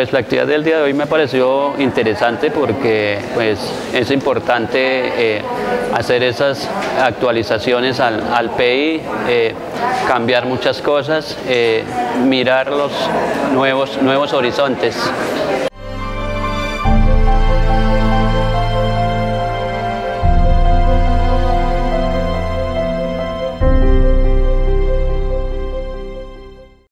Pues la actividad del día de hoy me pareció interesante porque pues, es importante hacer esas actualizaciones al PI, cambiar muchas cosas, mirar los nuevos horizontes.